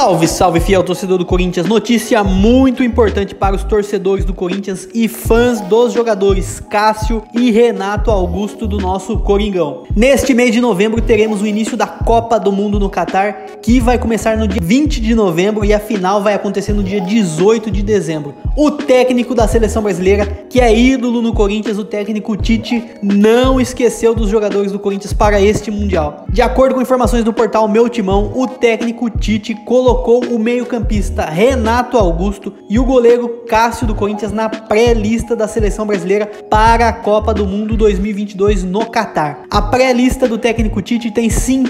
Salve, salve, fiel torcedor do Corinthians. Notícia muito importante para os torcedores do Corinthians e fãs dos jogadores Cássio e Renato Augusto do nosso Coringão. Neste mês de novembro teremos o início da Copa do Mundo no Catar, que vai começar no dia 20 de novembro e a final vai acontecer no dia 18 de dezembro. O técnico da seleção brasileira, que é ídolo no Corinthians, o técnico Tite, não esqueceu dos jogadores do Corinthians para este Mundial. De acordo com informações do portal Meu Timão, o técnico Tite colocou o meio-campista Renato Augusto e o goleiro Cássio do Corinthians na pré-lista da seleção brasileira para a Copa do Mundo 2022 no Catar. A pré-lista do técnico Tite tem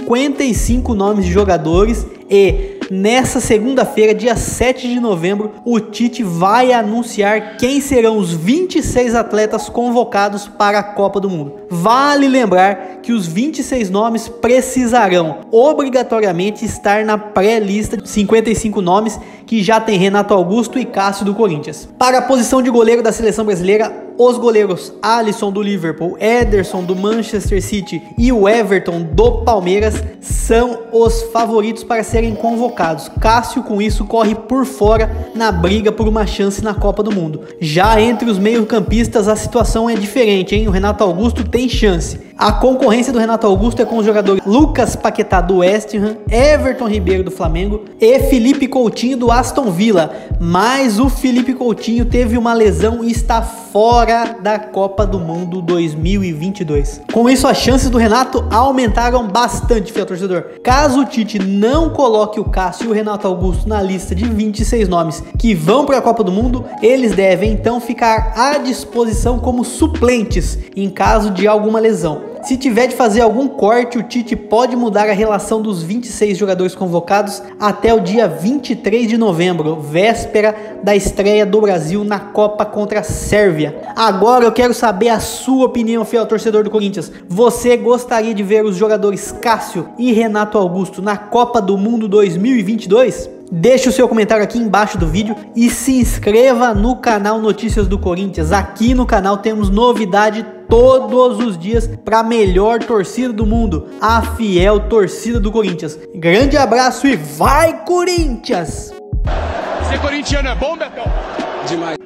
55 nomes de jogadores e nessa segunda-feira, dia 7 de novembro, o Tite vai anunciar quem serão os 26 atletas convocados para a Copa do Mundo. Vale lembrar que os 26 nomes precisarão obrigatoriamente estar na pré-lista de 55 nomes que já tem Renato Augusto e Cássio do Corinthians. Para a posição de goleiro da seleção brasileira, os goleiros Alisson do Liverpool, Ederson do Manchester City e o Everton do Palmeiras são os favoritos para serem convocados. Cássio, com isso, corre por fora na briga por uma chance na Copa do Mundo. Já entre os meio-campistas a situação é diferente, hein? O Renato Augusto tem chance. A concorrência do Renato Augusto é com os jogadores Lucas Paquetá do West Ham, Everton Ribeiro do Flamengo e Felipe Coutinho do Aston Villa. Mas o Felipe Coutinho teve uma lesão e está fora da Copa do Mundo 2022. Com isso, as chances do Renato aumentaram bastante, fiel torcedor. Caso o Tite não coloque o Cássio e o Renato Augusto na lista de 26 nomes que vão para a Copa do Mundo, eles devem então ficar à disposição como suplentes em caso de alguma lesão. Se tiver de fazer algum corte, o Tite pode mudar a relação dos 26 jogadores convocados até o dia 23 de novembro, véspera da estreia do Brasil na Copa contra a Sérvia. Agora eu quero saber a sua opinião, fiel torcedor do Corinthians. Você gostaria de ver os jogadores Cássio e Renato Augusto na Copa do Mundo 2022? Deixe o seu comentário aqui embaixo do vídeo e se inscreva no canal Notícias do Corinthians. Aqui no canal temos novidade todos os dias para a melhor torcida do mundo, a fiel torcida do Corinthians. Grande abraço e vai, Corinthians! Ser corintiano é bom, Betão? Demais.